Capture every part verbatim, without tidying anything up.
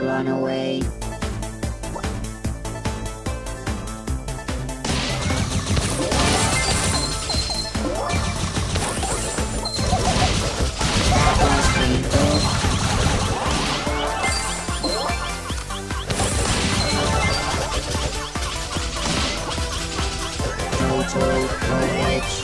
run away. That was painful. Total courage.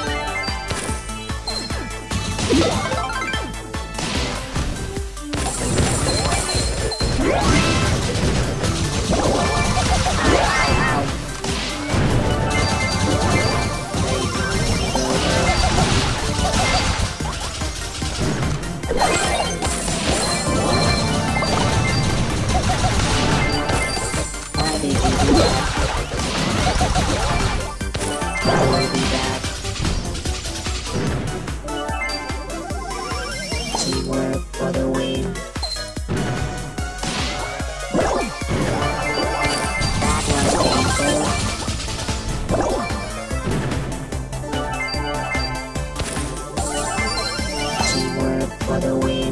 Teamwork for the win. That was painful. Teamwork for the win.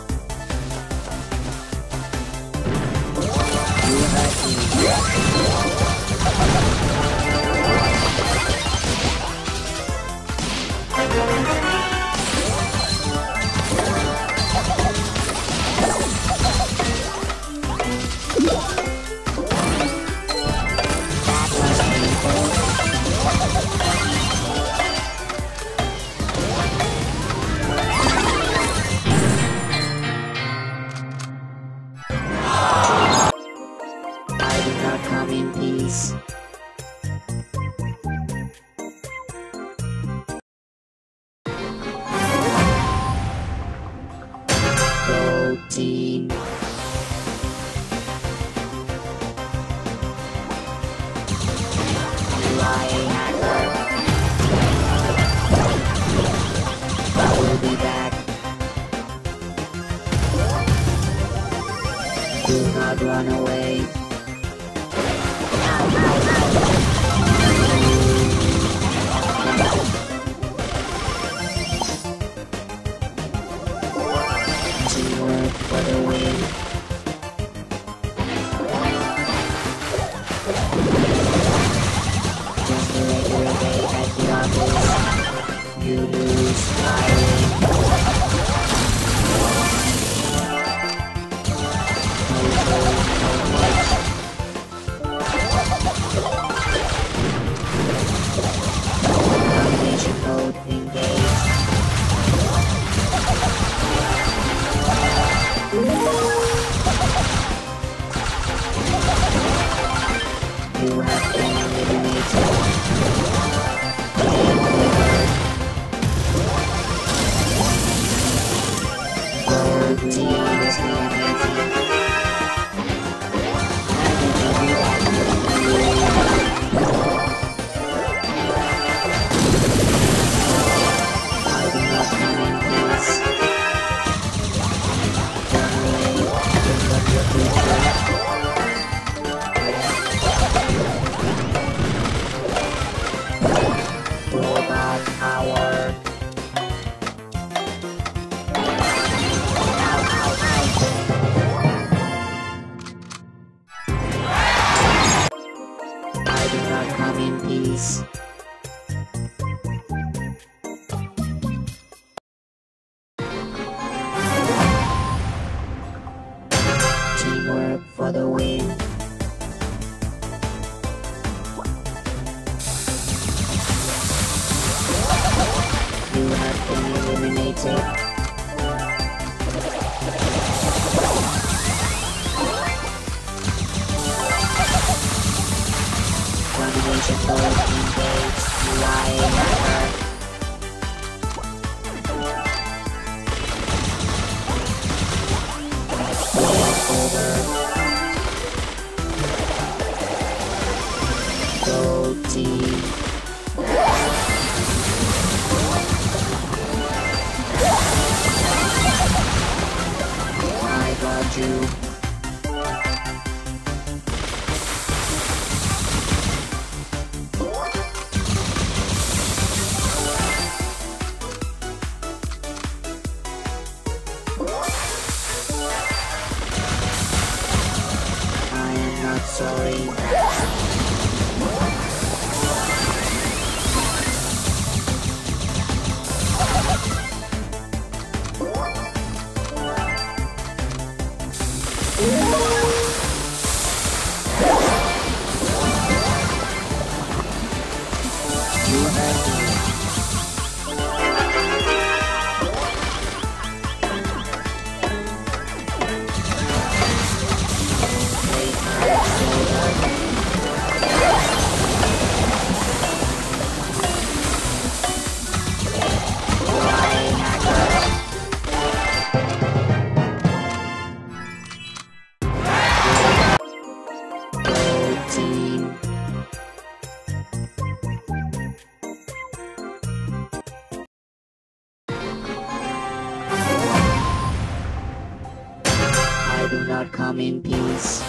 You hurt me. Come in peace. Go team. Flying hacker. I will be back. Do not run away. Teamwork for the win. Just a regular day at the office. You lose firing. Combination code engaged. You have been eliminated. Gold team is eliminated. I do not come in peace. Run away, bring up your future. Robot power. I do not come in peace. Teamwork for the win. You have been eliminated. Combination code engaged. Flying hacker. Game over. Go team. I got you. not sorry. You hurt me. I do not come in peace.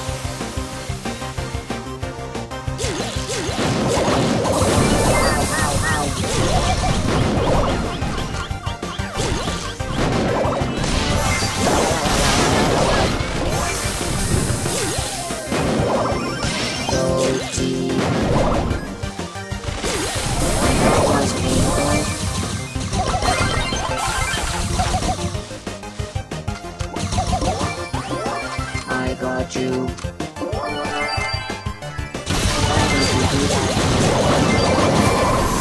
Go team. That was painful. I got you. Why did you do that?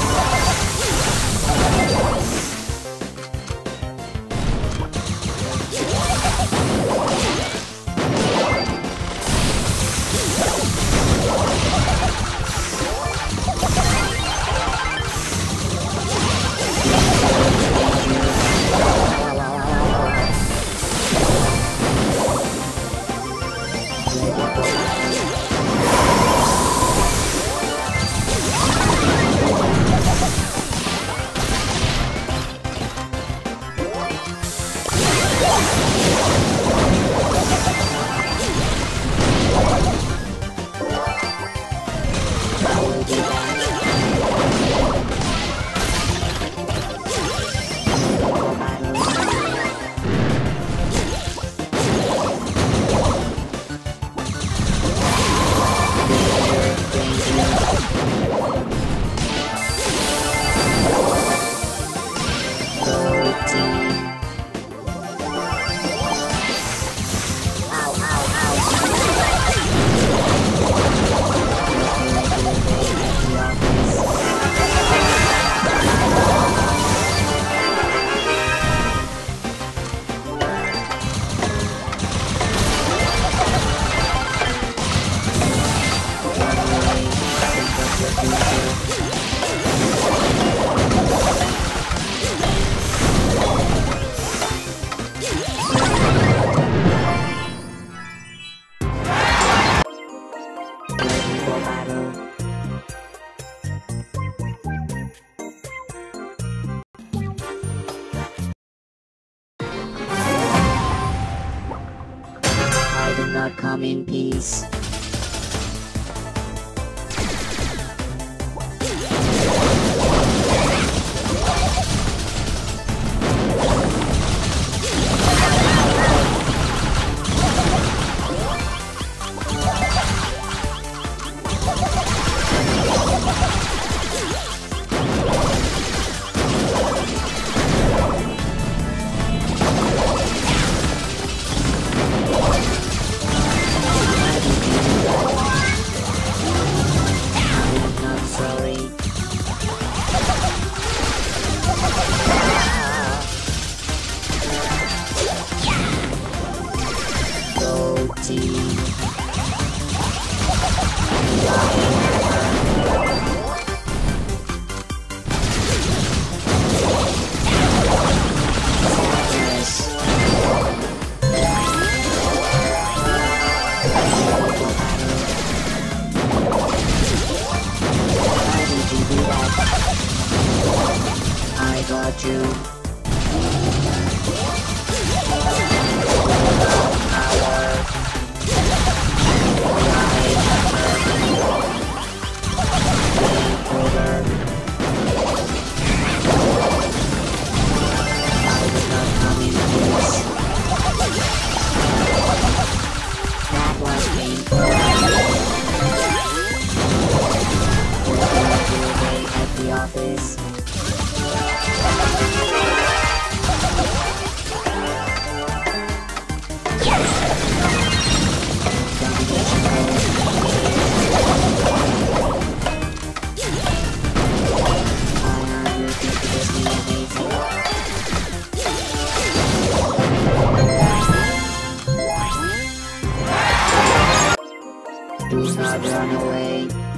I do not come in peace. I got you. Power. run away.